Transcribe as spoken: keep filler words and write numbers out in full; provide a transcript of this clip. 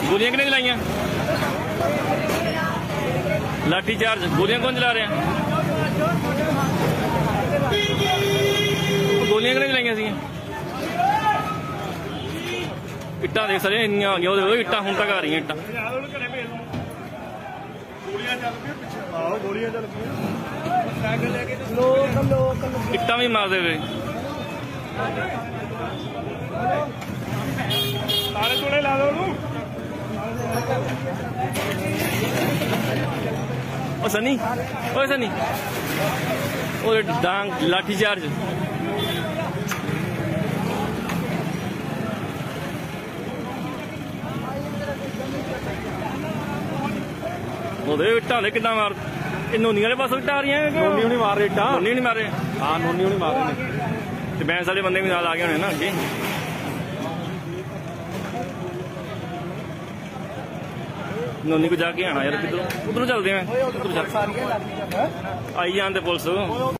गोलियां कितने चलाइया? लाठी चार्ज। गोलियां कौन चला रहे हैं? गोलियां कितने चलाइया सी? इट्टां देख सकते इन्नियां आ गई इट्टां हुण तक आ रही इट्टां। इट्टां भी मारदे पे ताले तोड़े ला दो ओ सनी ओ सनी ओ डांग लाठी चार्ज। इट्टा कि मार नोनी वाले पासों इट्टा आ रही है। नोनी नहीं मार रहे इट्टा। नोनी नहीं मार रहे। हाँ नोनी नहीं मार रहे। बैंस वाले बंदे भी नाल आ गए होने ना अगे। नोनी को जाके आना यार किधरों उधरों चलते हैं। आई जाते पुलिस।